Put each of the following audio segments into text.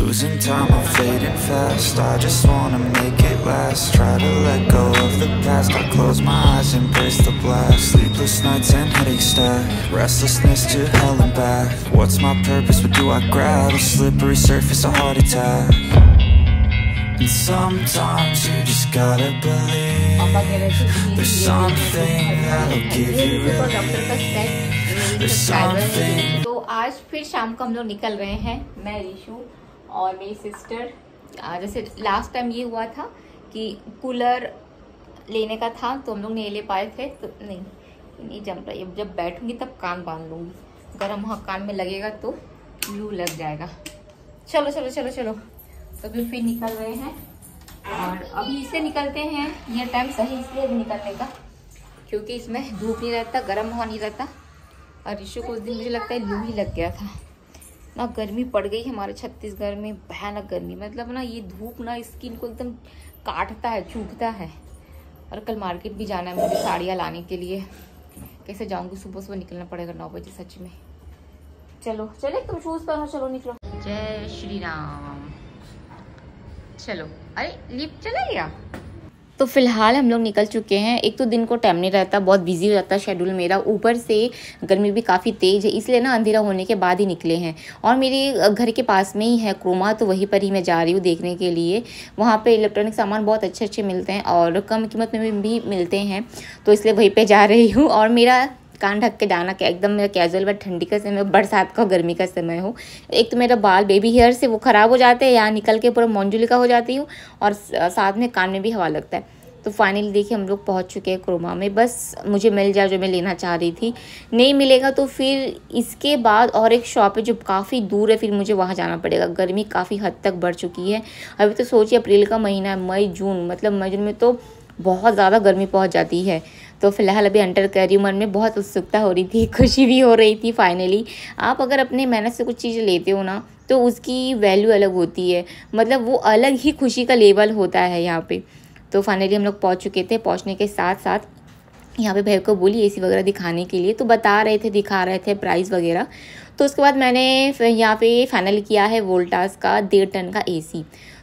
Losing time, I'm fading fast. I just wanna make it last. Try to let go of the past. I close my eyes, embrace the blast. Sleepless nights and headaches stack. Restlessness to hell and back. What's my purpose, what do I grab? A slippery surface, a heart attack. And sometimes you just gotta believe there's something that'll give you relief. There's something. तो आज फिर शाम को हम लोग निकल रहे हैं, मैं, रिशु और मेरी सिस्टर। जैसे लास्ट टाइम ये हुआ था कि कूलर लेने का था तो हम लोग नहीं ले पाए थे, तो नहीं जम रहा। जब बैठूंगी तब कान बांध लूंगी, गर्म वहाँ कान में लगेगा तो लू लग जाएगा। चलो चलो चलो चलो, तो फिर निकल रहे हैं। और अभी इससे निकलते हैं, ये टाइम सही इसलिए अभी निकलने का क्योंकि इसमें धूप नहीं रहता, गर्म हवा नहीं रहता। और रिशु को उस दिन मुझे लगता है लू ही लग गया था ना। गर्मी पड़ गई हमारे छत्तीसगढ़ में, भयानक गर्मी। मतलब ना ये धूप ना स्किन को एकदम काटता है, चुभता है। और कल मार्केट भी जाना है मुझे साड़ियाँ लाने के लिए। कैसे जाऊँगी, सुबह सुबह निकलना पड़ेगा 9 बजे सच में। चलो चले, तुम शूज़ पहनो, चलो निकलो। जय श्री राम। चलो, अरे लिफ्ट चला गया। तो फिलहाल हम लोग निकल चुके हैं। एक तो दिन को टाइम नहीं रहता, बहुत बिजी हो जाता है शेड्यूल मेरा, ऊपर से गर्मी भी काफ़ी तेज़ है, इसलिए ना अंधेरा होने के बाद ही निकले हैं। और मेरे घर के पास में ही है क्रोमा, तो वहीं पर ही मैं जा रही हूँ देखने के लिए। वहाँ पे इलेक्ट्रॉनिक सामान बहुत अच्छे अच्छे मिलते हैं और कम कीमत में भी मिलते हैं, तो इसलिए वहीं पर जा रही हूँ। और मेरा कान ढक के जाना क्या एकदम मेरा कैजुअल, बट ठंडी का समय, बरसात का, गर्मी का समय हो। एक तो मेरा बाल बेबी हेयर से वो ख़राब हो जाते हैं, यहाँ निकल के पूरा मंजुलिका हो जाती हूँ और साथ में कान में भी हवा लगता है। तो फाइनली देखिए हम लोग पहुँच चुके हैं क्रोमा में। बस मुझे मिल जाए जो मैं लेना चाह रही थी, नहीं मिलेगा तो फिर इसके बाद और एक शॉप है जो काफ़ी दूर है, फिर मुझे वहाँ जाना पड़ेगा। गर्मी काफ़ी हद तक बढ़ चुकी है। अभी तो सोचिए अप्रैल का महीना है, मई जून, मतलब मई जून में तो बहुत ज़्यादा गर्मी पहुँच जाती है। तो फिलहाल अभी एंटर कर रही हूँ। मन में बहुत उत्सुकता हो रही थी, खुशी भी हो रही थी। फाइनली आप अगर अपने मेहनत से कुछ चीज़ें लेते हो ना तो उसकी वैल्यू अलग होती है, मतलब वो अलग ही खुशी का लेवल होता है यहाँ पे। तो फाइनली हम लोग पहुँच चुके थे। पहुँचने के साथ साथ यहाँ पे भैया को बोली एसी वगैरह दिखाने के लिए, तो बता रहे थे, दिखा रहे थे प्राइस वगैरह। तो उसके बाद मैंने यहाँ पे फाइनल किया है वोल्टास का 1.5 टन का एसी।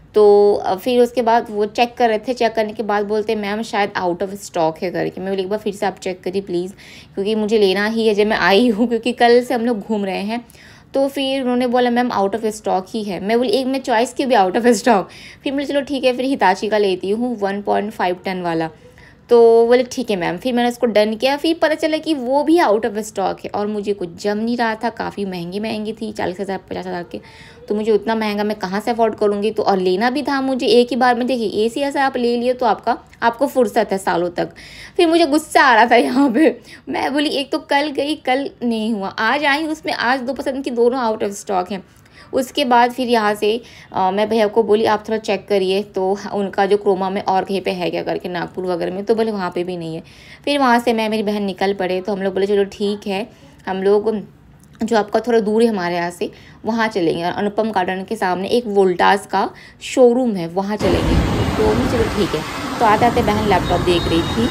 तो फिर उसके बाद वो चेक कर रहे थे, चेक करने के बाद बोलते मैम शायद आउट ऑफ स्टॉक है करके। मैं बोली एक बार फिर से आप चेक करिए प्लीज़, क्योंकि मुझे लेना ही है जब मैं आई हूँ, क्योंकि कल से हम लोग घूम रहे हैं। तो फिर उन्होंने बोला मैम आउट ऑफ स्टॉक ही है। मैं बोली एक मैं चॉइस की भी आउट ऑफ स्टॉक। फिर बोले चलो ठीक है, फिर हिताची का लेती हूँ 1.5 टन वाला। तो बोले ठीक है मैम। फिर मैंने उसको डन किया। फिर पता चला कि वो भी आउट ऑफ स्टॉक है और मुझे कुछ जम नहीं रहा था। काफ़ी महंगी थी, 40,000 50,000 के। तो मुझे उतना महंगा मैं कहाँ से अफोर्ड करूँगी। तो और लेना भी था मुझे एक ही बार में। देखिए एसी ऐसा आप ले लिए तो आपको फुर्सत है सालों तक। फिर मुझे गुस्सा आ रहा था यहाँ पे। मैं बोली एक तो कल गई, कल नहीं हुआ, आज आई, उसमें आज 2 पसंद की दोनों आउट ऑफ स्टॉक हैं। उसके बाद फिर यहाँ से मैं भैया को बोली आप थोड़ा चेक करिए, तो उनका जो क्रोमा में और कहीं पे है क्या करके, नागपुर वगैरह में, तो बोले वहाँ पे भी नहीं है। फिर वहाँ से मैं मेरी बहन निकल पड़े। तो हम लोग बोले चलो ठीक है, हम लोग जो आपका थोड़ा दूर है हमारे यहाँ से, वहाँ चलेंगे। और अनुपम गार्डन के सामने एक वोल्टास का शोरूम है, वहाँ चलेंगे। तो चलो ठीक है। तो आते आते बहन लैपटॉप देख रही थी,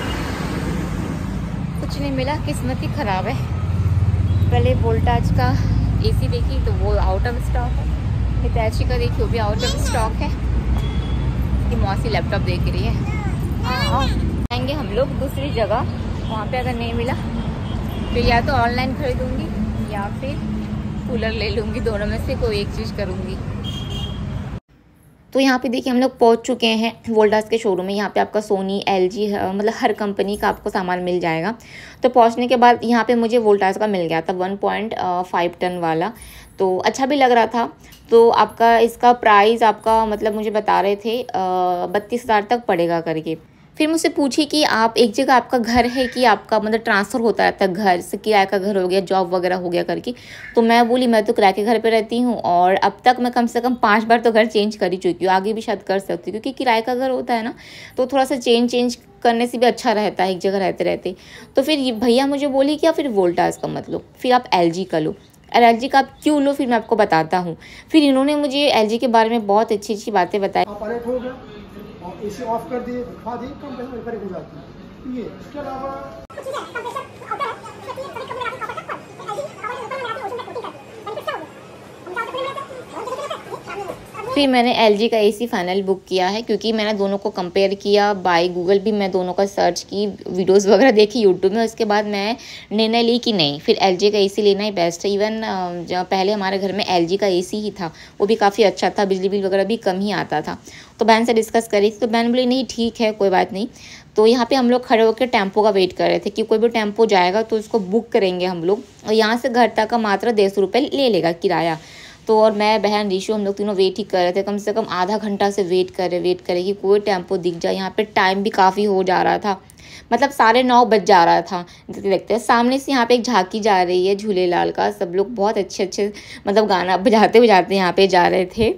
कुछ नहीं मिला, किस्मत ही ख़राब है। पहले वोल्टास का एसी देखी तो वो आउट ऑफ स्टॉक है, हितैची का देखी वो भी आउट ऑफ स्टॉक है। कि मौसी लैपटॉप देख रही है। जाएंगे हम लोग दूसरी जगह, वहाँ पे अगर नहीं मिला फिर या तो ऑनलाइन खरीदूँगी या फिर कूलर ले लूँगी, दोनों में से कोई एक चीज़ करूँगी। तो यहाँ पे देखिए हम लोग पहुँच चुके हैं वोल्टास के शोरूम में। यहाँ पे आपका सोनी, LG, मतलब हर कंपनी का आपको सामान मिल जाएगा। तो पहुँचने के बाद यहाँ पे मुझे वोल्टास का मिल गया था 1.5 टन वाला, तो अच्छा भी लग रहा था। तो आपका इसका प्राइस आपका मतलब मुझे बता रहे थे 32,000 तक पड़ेगा करके। फिर मुझसे पूछी कि आप एक जगह आपका घर है कि आपका मतलब ट्रांसफ़र होता रहता है, घर से किराए का घर हो गया, जॉब वगैरह हो गया करके। तो मैं बोली मैं तो किराए के घर पे रहती हूँ और अब तक मैं कम से कम 5 बार तो घर चेंज कर ही चुकी हूँ, आगे भी शायद कर सकती हूँ, क्योंकि किराए का घर होता है ना, तो थोड़ा सा चेंज करने से भी अच्छा रहता है एक जगह रहते रहते। तो फिर भैया मुझे बोली कि फिर वोल्टास का मत लो, फिर आप LG का लो। और LG का आप क्यों लो फिर मैं आपको बताता हूँ। फिर इन्होंने मुझे LG के बारे में बहुत अच्छी अच्छी बातें बताई। इसे ऑफ कर दिए, दिखा दिए, कंप्रेसर ऊपर हो जाती है। ये इसके अलावा फिर मैंने LG का AC फाइनल बुक किया है, क्योंकि मैंने दोनों को कंपेयर किया बाय गूगल भी, मैं दोनों का सर्च की, वीडियोस वगैरह देखी यूट्यूब में। उसके बाद मैं निर्णय ली कि नहीं, फिर LG का AC लेना ही बेस्ट है। इवन जब पहले हमारे घर में LG का AC ही था, वो भी काफ़ी अच्छा था, बिजली बिल वगैरह भी कम ही आता था। तो बहन से डिस्कस करी थी, तो बहन बोली नहीं ठीक है, कोई बात नहीं। तो यहाँ पे हम लोग खड़े होकर टेम्पो का वेट कर रहे थे कि कोई भी टेम्पो जाएगा तो उसको बुक करेंगे हम लोग, और यहाँ से घर तक का मात्र 150 रुपये ले लेगा किराया। तो और मैं, बहन, ऋषु, हम लोग तीनों वेट ही कर रहे थे, कम से कम आधा घंटा से वेट करे कि कोई टेम्पो दिख जाए। यहाँ पे टाइम भी काफ़ी हो जा रहा था, मतलब 9:30 बज जा रहा था। देखते हैं सामने से यहाँ पे एक झांकी जा रही है झूलेलाल का, सब लोग बहुत अच्छे मतलब गाना बजाते बजाते यहाँ पे जा रहे थे।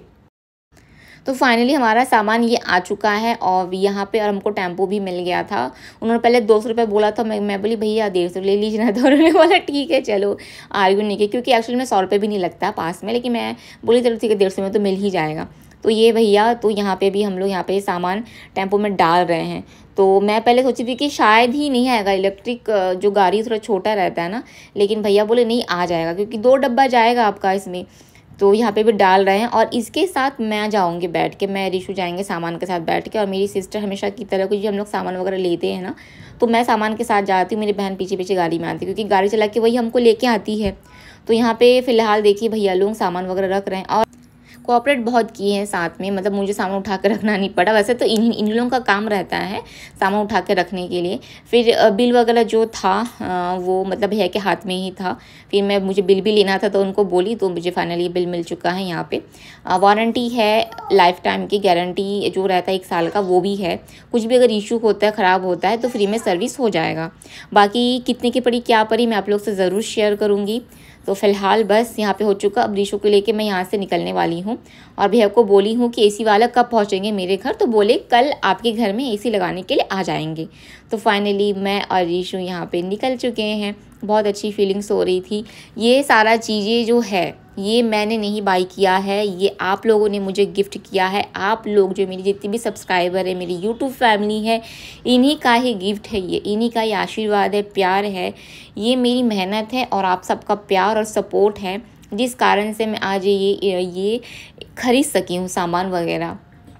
तो फाइनली हमारा सामान ये आ चुका है, और यहाँ पे और हमको टेम्पो भी मिल गया था। उन्होंने पहले 200 रुपये बोला था, मैं बोली भैया 150 ले लीजिए ना, तो उन्होंने बोला ठीक है चलो, आर्ग्यू नहीं किया, क्योंकि एक्चुअली में 100 रुपये भी नहीं लगता पास में, लेकिन मैं बोली चलो ठीक है 150 में तो मिल ही जाएगा। तो ये भैया, तो यहाँ पे भी हम लोग यहाँ पे सामान टेम्पो में डाल रहे हैं। तो मैं पहले सोची थी कि शायद ही नहीं आएगा, इलेक्ट्रिक जो गाड़ी थोड़ा छोटा रहता है ना, लेकिन भैया बोले नहीं आ जाएगा, क्योंकि 2 डब्बा जाएगा आपका इसमें। तो यहाँ पे भी डाल रहे हैं, और इसके साथ मैं जाऊँगी बैठ के, मैं ऋषु जाएंगे सामान के साथ बैठ के, और मेरी सिस्टर हमेशा की तरह, क्योंकि हम लोग सामान वगैरह लेते हैं ना, तो मैं सामान के साथ जाती हूँ, मेरी बहन पीछे पीछे गाड़ी में आती है, क्योंकि गाड़ी चला के वही हमको लेके आती है। तो यहाँ पे फ़िलहाल देखिए भैया लोग सामान वगैरह रख रहे हैं, और कोऑपरेट बहुत किए हैं साथ में, मतलब मुझे सामान उठा कर रखना नहीं पड़ा। वैसे तो इन लोगों का काम रहता है सामान उठा के रखने के लिए। फिर बिल वगैरह जो था वो मतलब भैया के हाथ में ही था। फिर मुझे बिल भी लेना था, तो उनको बोली, तो मुझे फाइनली बिल मिल चुका है। यहाँ पे वारंटी है, लाइफ टाइम की गारंटी जो रहता है 1 साल का, वो भी है। कुछ भी अगर इशू होता है, ख़राब होता है, तो फ्री में सर्विस हो जाएगा। बाकी कितने की पड़ी क्या पड़ी मैं आप लोग से ज़रूर शेयर करूँगी। तो फ़िलहाल बस यहाँ पे हो चुका। अब ऋषु को लेके मैं यहाँ से निकलने वाली हूँ, और भैया को बोली हूँ कि AC वाला कब पहुँचेंगे मेरे घर, तो बोले कल आपके घर में AC लगाने के लिए आ जाएंगे। तो फाइनली मैं और ऋषु यहाँ पे निकल चुके हैं। बहुत अच्छी फीलिंग्स हो रही थी। ये सारा चीज़ें जो है, ये मैंने नहीं बाई किया है, ये आप लोगों ने मुझे गिफ्ट किया है। आप लोग जो मेरी जितनी भी सब्सक्राइबर है, मेरी यूट्यूब फैमिली है, इन्हीं का ही गिफ्ट है ये, इन्हीं का ही आशीर्वाद है, प्यार है। ये मेरी मेहनत है और आप सबका प्यार और सपोर्ट है, जिस कारण से मैं आज ये खरीद सकी हूँ सामान वगैरह।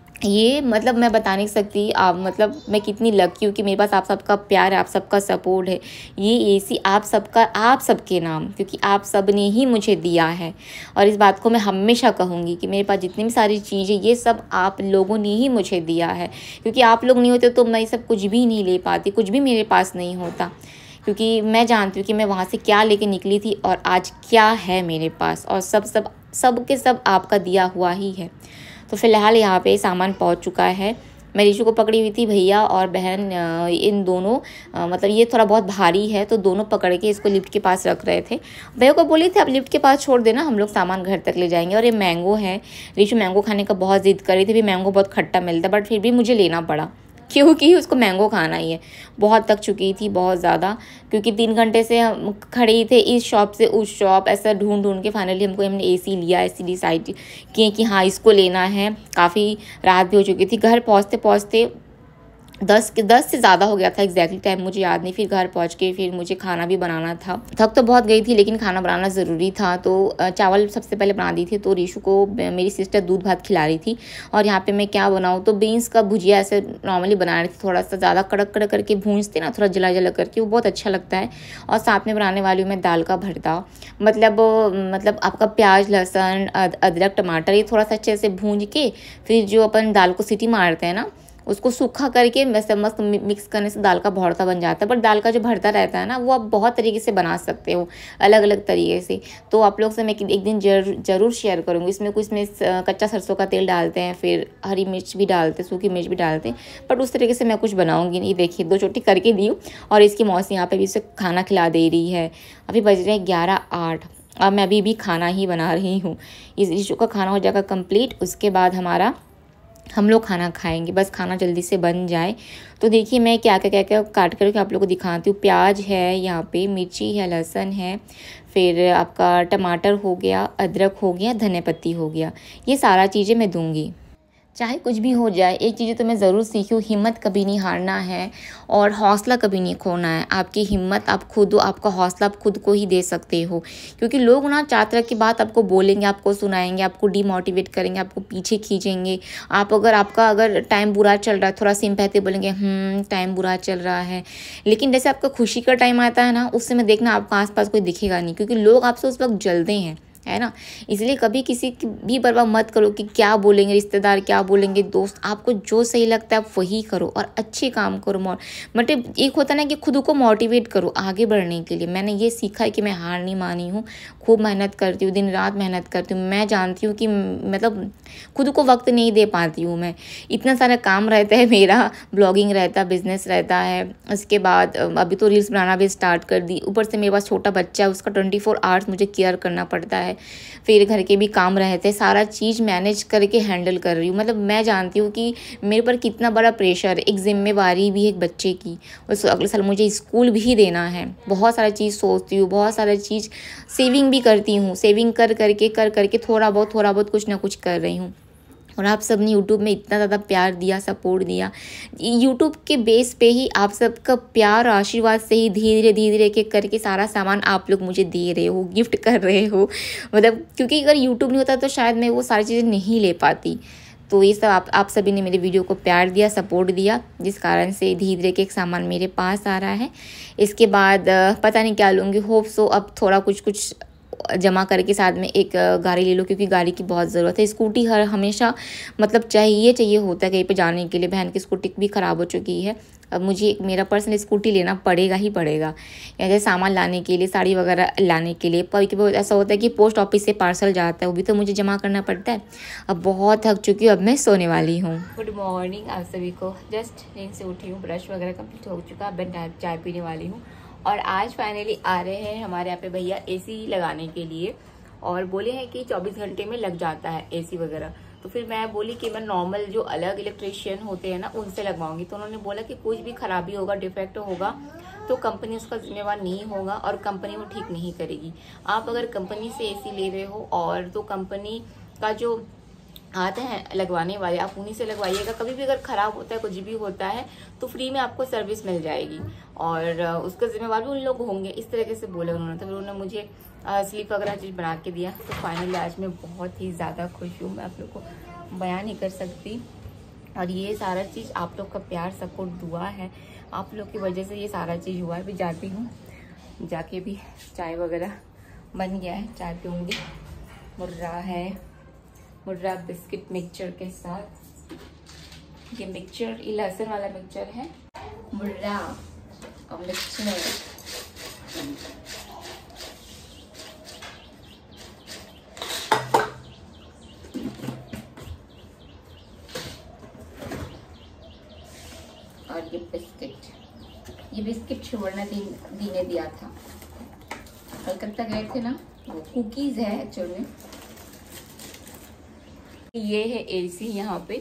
ये मतलब मैं बता नहीं सकती आप, मतलब मैं कितनी लकी हूँ कि मेरे पास आप सबका प्यार है, आप सबका सपोर्ट है। ये AC आप सबके नाम, क्योंकि आप सब ने ही मुझे दिया है। और इस बात को मैं हमेशा कहूँगी कि मेरे पास जितनी भी सारी चीज़ें, ये सब आप लोगों ने ही मुझे दिया है, क्योंकि आप लोग नहीं होते तो मैं ये सब कुछ भी नहीं ले पाती, कुछ भी मेरे पास नहीं होता। क्योंकि मैं जानती हूँ कि मैं वहाँ से क्या लेके निकली थी और आज क्या है मेरे पास, और सब के सब आपका दिया हुआ ही है। तो फ़िलहाल यहाँ पे सामान पहुँच चुका है। मैं ऋषु को पकड़ी हुई थी, भैया और बहन इन दोनों मतलब ये थोड़ा बहुत भारी है, तो दोनों पकड़ के इसको लिफ्ट के पास रख रहे थे। भैया को बोली थी अब लिफ्ट के पास छोड़ देना, हम लोग सामान घर तक ले जाएंगे। और ये मैंगो है, ऋषु मैंगो खाने का बहुत ज़िद कर रही थी। भी मैंगो बहुत खट्टा मिलता है, बट फिर भी मुझे लेना पड़ा, क्योंकि उसको मैंगो खाना ही है। बहुत थक चुकी थी, बहुत ज़्यादा, क्योंकि 3 घंटे से हम खड़े ही थे, इस शॉप से उस शॉप, ऐसा ढूंढ के फाइनली हमने AC लिया। AC डिसाइड किए कि हाँ इसको लेना है। काफ़ी रात भी हो चुकी थी, घर पहुँचते 10 से ज़्यादा हो गया था। एग्जैक्टली टाइम मुझे याद नहीं। फिर घर पहुंच के फिर मुझे खाना भी बनाना था। थक तो बहुत गई थी, लेकिन खाना बनाना ज़रूरी था। तो चावल सबसे पहले बना दी थी। तो ऋषु को मेरी सिस्टर दूध भात खिला रही थी, और यहाँ पे मैं क्या बनाऊँ, तो बीन्स का भुजिया ऐसे नॉर्मली बना रही थी। थोड़ा सा ज़्यादा कड़क करके भूंजते ना, थोड़ा जला करके, वो बहुत अच्छा लगता है। और साथ में बनाने वाली हूँ मैं दाल का भरता, मतलब आपका प्याज, लहसुन, अदरक, टमाटर, ये थोड़ा सा अच्छे से भूंज के फिर जो अपन दाल को सीटी मारते हैं ना, उसको सूखा करके वैसे मस्त मिक्स करने से दाल का भरता बन जाता है। बट दाल का जो भरता रहता है ना, वो आप बहुत तरीके से बना सकते हो, अलग अलग तरीके से। तो आप लोग से मैं एक दिन ज़रूर शेयर करूँगी। इसमें कच्चा सरसों का तेल डालते हैं, फिर हरी मिर्च भी डालते हैं, सूखी मिर्च भी डालते हैं। बट उस तरीके से मैं कुछ बनाऊँगी नहीं। देखिए 2 चोटी करके दी हूँ, और इसकी मौसी यहाँ पर भी इसे खाना खिला दे रही है। अभी बज रहे हैं 11:08। अब मैं अभी भी खाना ही बना रही हूँ। इस इशू का खाना हो जाएगा कंप्लीट, उसके बाद हम लोग खाना खाएंगे। बस खाना जल्दी से बन जाए। तो देखिए मैं क्या काट करके आप लोगों को दिखाती हूँ। प्याज है, यहाँ पे मिर्ची है, लहसुन है, फिर आपका टमाटर हो गया, अदरक हो गया, धनिया पत्ती हो गया, ये सारा चीज़ें मैं दूंगी। चाहे कुछ भी हो जाए, एक चीज़ तो मैं ज़रूर सीखी हूँ, हिम्मत कभी नहीं हारना है और हौसला कभी नहीं खोना है। आपकी हिम्मत आप खुद हो, आपका हौसला आप खुद को ही दे सकते हो, क्योंकि लोग ना 4 तरह की बात आपको बोलेंगे, आपको सुनाएंगे, आपको डिमोटिवेट करेंगे, आपको पीछे खींचेंगे। आपका अगर टाइम बुरा चल रहा है, थोड़ा सिंपैथी बोलेंगे, टाइम बुरा चल रहा है। लेकिन जैसे आपका खुशी का टाइम आता है ना, उस समय देखना आपको आसपास कोई दिखेगा नहीं, क्योंकि लोग आपसे उस वक्त जलते हैं, है ना। इसलिए कभी किसी की भी परवाह मत करो कि क्या बोलेंगे रिश्तेदार, क्या बोलेंगे दोस्त। आपको जो सही लगता है आप वही करो और अच्छे काम करो। मतलब एक होता ना कि खुद को मोटिवेट करो आगे बढ़ने के लिए। मैंने ये सीखा है कि मैं हार नहीं मानी हूँ, खूब मेहनत करती हूँ, दिन रात मेहनत करती हूँ। मैं जानती हूँ कि मतलब खुद को वक्त नहीं दे पाती हूँ मैं, इतना सारा काम रहता है मेरा, ब्लॉगिंग रहता है, बिजनेस रहता है, उसके बाद अभी तो रील्स बनाना भी स्टार्ट कर दी। ऊपर से मेरे पास छोटा बच्चा है, उसका 24 आवर्स मुझे केयर करना पड़ता है, फिर घर के भी काम रहते हैं, सारा चीज़ मैनेज करके हैंडल कर रही हूँ। मतलब मैं जानती हूँ कि मेरे पर कितना बड़ा प्रेशर है, एक जिम्मेवारी भी है एक बच्चे की, और अगले साल मुझे स्कूल भी देना है। बहुत सारा चीज़ सोचती हूँ, बहुत सारा चीज़ सेविंग भी करती हूँ, सेविंग कर करके थोड़ा बहुत कुछ ना कुछ कर रही हूँ। और आप सब ने यूट्यूब में इतना ज़्यादा प्यार दिया, सपोर्ट दिया। यूट्यूब के बेस पे ही आप सबका प्यार आशीर्वाद से ही धीरे धीरे एक करके सारा सामान आप लोग मुझे दे रहे हो, गिफ्ट कर रहे हो। मतलब क्योंकि अगर यूट्यूब नहीं होता तो शायद मैं वो सारी चीज़ें नहीं ले पाती। तो ये सब आप सभी ने मेरे वीडियो को प्यार दिया, सपोर्ट दिया, जिस कारण से धीरे धीरे एक सामान मेरे पास आ रहा है। इसके बाद पता नहीं क्या लूँगी, होप सो अब थोड़ा कुछ जमा करके साथ में एक गाड़ी ले लो, क्योंकि गाड़ी की बहुत ज़रूरत है। स्कूटी हमेशा मतलब चाहिए होता है कहीं पे जाने के लिए। बहन की स्कूटी भी ख़राब हो चुकी है, अब मुझे मेरा पर्सनल स्कूटी लेना पड़ेगा ही पड़ेगा, जैसे सामान लाने के लिए, साड़ी वगैरह लाने के लिए। कभी ऐसा होता है कि पोस्ट ऑफिस से पार्सल जाता है, वो भी तो मुझे जमा करना पड़ता है। अब बहुत थक चुकी हूँ, अब मैं सोने वाली हूँ। गुड मॉर्निंग आप सभी को। जस्ट नींद से उठी हूँ, ब्रश वगैरह कंप्लीट हो चुका, अब मैं चाय पीने वाली हूँ। और आज फाइनली आ रहे हैं हमारे यहाँ पे भैया एसी लगाने के लिए, और बोले हैं कि 24 घंटे में लग जाता है एसी वगैरह। तो फिर मैं बोली कि मैं नॉर्मल जो अलग इलेक्ट्रिशियन होते हैं ना उनसे लगवाऊंगी। तो उन्होंने बोला कि कुछ भी खराबी होगा, डिफेक्ट होगा तो कंपनी उसका जिम्मेवार नहीं होगा और कंपनी वो ठीक नहीं करेगी। आप अगर कंपनी से एसी ले रहे हो और तो कंपनी का जो आते हैं लगवाने वाले, आप उन्हीं से लगवाइएगा। कभी भी अगर ख़राब होता है, कुछ भी होता है तो फ्री में आपको सर्विस मिल जाएगी और उसका जिम्मेवार भी उन लोग होंगे, इस तरीके से बोले उन्होंने। तो उन्होंने मुझे स्लिप वगैरह चीज़ बना के दिया। तो फाइनली आज मैं बहुत ही ज़्यादा खुश हूँ, मैं आप लोग को बयान नहीं कर सकती। और ये सारा चीज़ आप लोग का प्यार, सपोर्ट, दुआ है, आप लोग की वजह से ये सारा चीज़ हुआ है। भी जाती हूँ, जाके भी चाय वगैरह बन गया है, चाय पीऊँगी। मुर्रा बिस्किट मिक्सचर के साथ, ये मिक्सचर, ये लहसुन वाला मिक्सचर है, मुर्रा और मिक्सचर। और ये बिस्किट सुवर्णा दी ने दिया था, कलकत्ता गए थे ना, वो कुकीज है एक्चुअल में। ये है एसी यहाँ पे,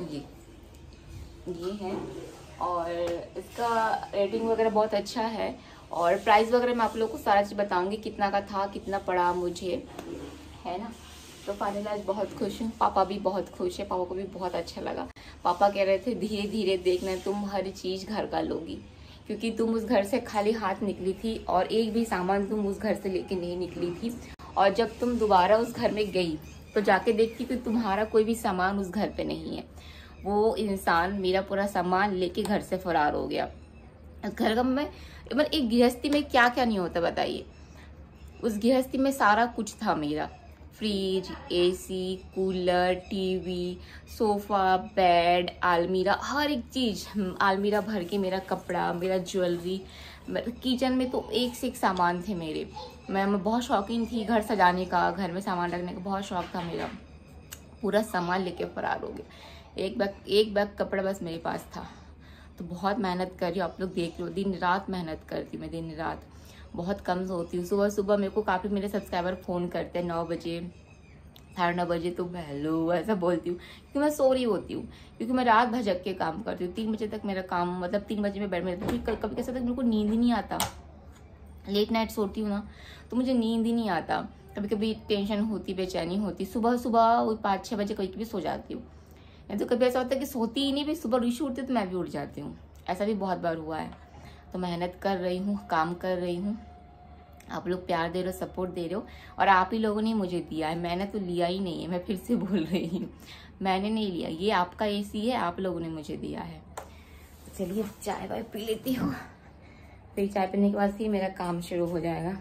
ये है, और इसका रेटिंग वगैरह बहुत अच्छा है। और प्राइस वगैरह मैं आप लोगों को सारा चीज़ बताऊंगी, कितना का था, कितना पड़ा मुझे, है ना। तो फाइनली आज बहुत खुश हूँ, पापा भी बहुत खुश है, पापा को भी बहुत अच्छा लगा। पापा कह रहे थे धीरे धीरे देखना, तुम हर चीज़ घर का लोगी, क्योंकि तुम उस घर से खाली हाथ निकली थी और एक भी सामान तुम उस घर से लेके नहीं निकली थी। और जब तुम दोबारा उस घर में गई तो जाके देखती कि तुम्हारा कोई भी सामान उस घर पे नहीं है। वो इंसान मेरा पूरा सामान लेके घर से फरार हो गया। उस घर का मतलब एक गृहस्थी में क्या क्या नहीं होता बताइए। उस गृहस्थी में सारा कुछ था मेरा, fridge, AC, cooler, TV, sofa, bed, आलमीरा, हर एक चीज़। आलमीरा भर के मेरा कपड़ा, मेरा ज्वेलरी, किचन में तो एक से एक सामान थे मेरे। मैं बहुत शौकीन थी घर सजाने का, घर में सामान रखने का बहुत शौक था मेरा। पूरा सामान लेके फरार हो गया। एक बैग कपड़ा बस मेरे पास था। तो बहुत मेहनत कर रही हूँ, आप लोग देख लो, दिन रात मेहनत करती हूँ मैं, दिन रात बहुत कम सोती हूँ। सुबह मेरे को काफ़ी मेरे सब्सक्राइबर फ़ोन करते हैं 9 बजे, 9:30 बजे, तो हेलो ऐसा बोलती हूँ, क्योंकि मैं सो रही होती हूँ, क्योंकि मैं रात भजक के काम करती हूँ। 3 बजे तक मेरा काम, मतलब 3 बजे मैं बेड में रहती हूँ। कभी कैसा तक मेरे को नींद ही नहीं आता, लेट नाइट सोती हूँ ना तो मुझे नींद ही नहीं आता। कभी कभी टेंशन होती, बेचैनी होती, सुबह 5-6 बजे कभी कभी सो जाती हूँ। मैं तो कभी ऐसा होता है कि सोती ही नहीं, भी सुबह ऋषि उठती तो मैं भी उठ जाती हूँ, ऐसा भी बहुत बार हुआ है। तो मेहनत कर रही हूँ, काम कर रही हूँ, आप लोग प्यार दे रहे हो, सपोर्ट दे रहे हो, और आप ही लोगों ने मुझे दिया है, मैंने तो लिया ही नहीं है। मैं फिर से बोल रही हूँ, मैंने नहीं लिया, ये आपका AC है, आप लोगों ने मुझे दिया है। तो चलिए चाय वाय पी लेती हूँ, फिर चाय पीने के बाद ही मेरा काम शुरू हो जाएगा।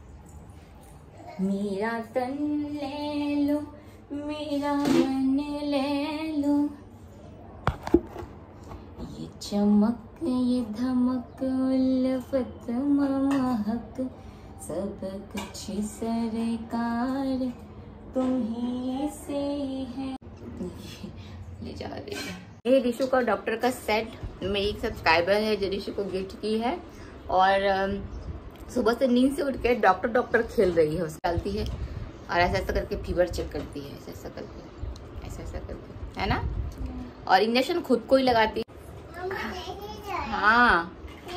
मेरा तन ले लो, मेरा मन ले लो, ये चमक ये धमक उल्फत महक, सब कुछ सरकार तुम्हीं से है। ले जा रही है ये ऋषु का डॉक्टर का सेट, मेरी एक सब्सक्राइबर है जो ऋषु को गिफ्ट की है, और सुबह से नींद से उठ के डॉक्टर खेल रही है, उसको डालती है और ऐसा ऐसा करके फीवर चेक करती है, ऐसा ऐसा करके, ऐसा ऐसा करके, है ना, और इंजेक्शन खुद को ही लगाती है। हाँ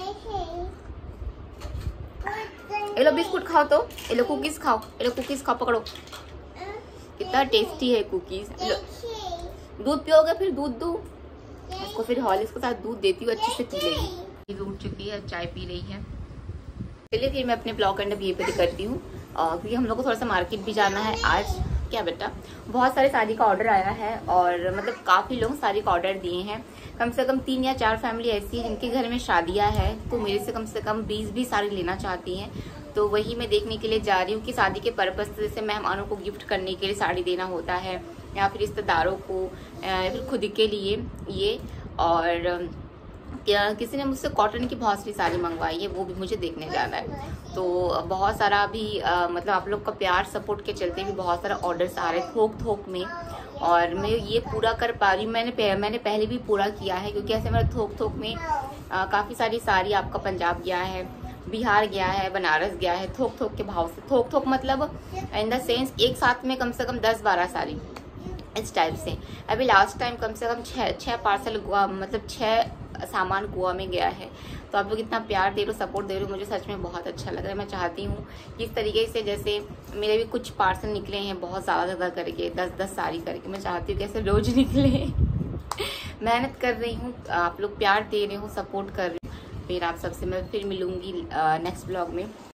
ये लो बिस्कुट खाओ, तो ये लो कुकीज खाओ, ये लो कुकीज खाओ, पकड़ो, कितना टेस्टी है कुकीज। दूध पियोगे, फिर दूध दो उसको, फिर हॉर्लिक्स के साथ दूध देती हूँ, अच्छे से पी लेगी। ये उठ चुकी है, चाय पी रही है। चलिए फिर मैं अपने ब्लॉग एंड ये पे करती हूँ, क्योंकि हम लोग को थोड़ा सा मार्केट भी जाना है आज। क्या बेटा, बहुत सारे साड़ी का ऑर्डर आया है, और मतलब काफ़ी लोग साड़ी का ऑर्डर दिए हैं। कम से कम 3 या 4 फैमिली ऐसी है जिनके घर में शादियां हैं, तो मेरे से कम 20 साड़ी लेना चाहती हैं। तो वही मैं देखने के लिए जा रही हूँ कि शादी के पर्पज से, जैसे मेहमानों को गिफ्ट करने के लिए साड़ी देना होता है, या फिर रिश्तेदारों को, या फिर खुद के लिए ये। और किसी ने मुझसे कॉटन की बहुत सी साड़ी मंगवाई है, वो भी मुझे देखने जाना है। तो बहुत सारा अभी मतलब आप लोग का प्यार सपोर्ट के चलते भी बहुत सारा ऑर्डर्स आ रहे हैं थोक में, और मैं ये पूरा कर पा रही हूँ। मैंने पहले भी पूरा किया है, क्योंकि ऐसे मेरा थोक में काफ़ी सारी साड़ी आपका पंजाब गया है, बिहार गया है, बनारस गया है, थोक के भाव से। थोक मतलब इन द सेंस एक साथ में कम से कम 10-12 साड़ी इस टाइप से। अभी लास्ट टाइम कम से कम 6 पार्सल गोवा, मतलब 6 सामान गोवा में गया है। तो आप लोग इतना प्यार दे रहे हो, सपोर्ट दे रहे हो, मुझे सच में बहुत अच्छा लग रहा है। मैं चाहती हूँ इस तरीके से, जैसे मेरे भी कुछ पार्सल निकले हैं बहुत ज़्यादा करके, 10-10 साड़ी करके, मैं चाहती हूँ कैसे रोज निकले। मेहनत कर रही हूँ, आप लोग प्यार दे रहे हो, सपोर्ट कर रहे हो। फिर आप सबसे मैं फिर मिलूंगी नेक्स्ट ब्लॉग में।